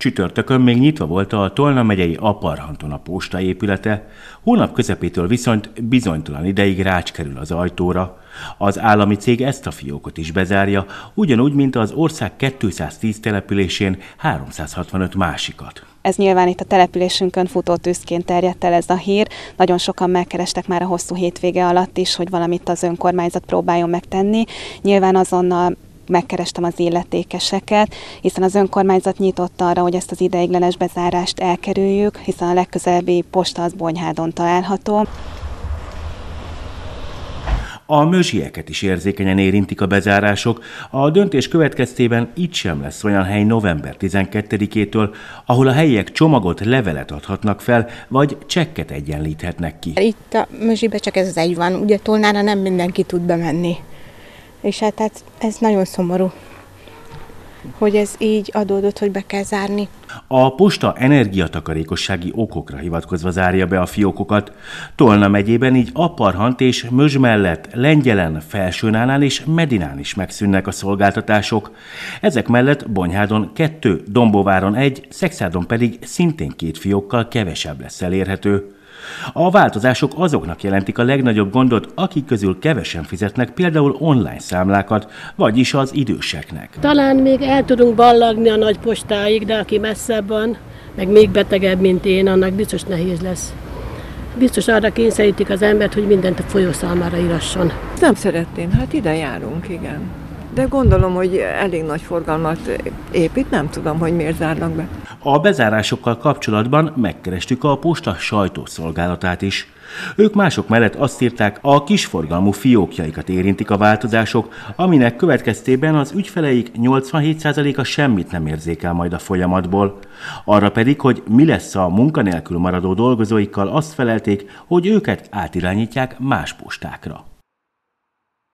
Csütörtökön még nyitva volt a Tolna megyei Aparhanton a posta épülete, hónap közepétől viszont bizonytalan ideig rács kerül az ajtóra. Az állami cég ezt a fiókot is bezárja, ugyanúgy, mint az ország 210 településén 365 másikat. Ez nyilván itt a településünkön futótűzként terjedt el ez a hír. Nagyon sokan megkerestek már a hosszú hétvége alatt is, hogy valamit az önkormányzat próbáljon megtenni. Nyilván azonnal megkerestem az illetékeseket, hiszen az önkormányzat nyitott arra, hogy ezt az ideiglenes bezárást elkerüljük, hiszen a legközelebbi posta az Bonyhádon található. A mözsieket is érzékenyen érintik a bezárások. A döntés következtében itt sem lesz olyan hely november 12-től, ahol a helyiek csomagot, levelet adhatnak fel, vagy csekket egyenlíthetnek ki. Itt a mözsibe csak ez az egy van, ugye Tolnára nem mindenki tud bemenni. És hát ez nagyon szomorú, hogy ez így adódott, hogy be kell zárni. A posta energiatakarékossági okokra hivatkozva zárja be a fiókokat. Tolna megyében így Aparhant és Mözs mellett Lengyelen, Felsőnánál és Medinán is megszűnnek a szolgáltatások. Ezek mellett Bonyhádon 2, Dombóváron 1, Szekszádon pedig szintén 2 fiókkal kevesebb lesz elérhető. A változások azoknak jelentik a legnagyobb gondot, akik közül kevesen fizetnek például online számlákat, vagyis az időseknek. Talán még el tudunk ballagni a nagy postáig, de aki messzebb van, meg még betegebb, mint én, annak biztos nehéz lesz. Biztos arra kényszerítik az embert, hogy mindent a folyószámlára írasson. Nem szeretném, hát ide járunk, igen. De gondolom, hogy elég nagy forgalmat épít, nem tudom, hogy miért zárnak be. A bezárásokkal kapcsolatban megkerestük a posta sajtószolgálatát is. Ők mások mellett azt írták, a kisforgalmú fiókjaikat érintik a változások, aminek következtében az ügyfeleik 87%-a semmit nem érzékel majd a folyamatból. Arra pedig, hogy mi lesz a munkanélkül maradó dolgozóikkal, azt felelték, hogy őket átirányítják más postákra.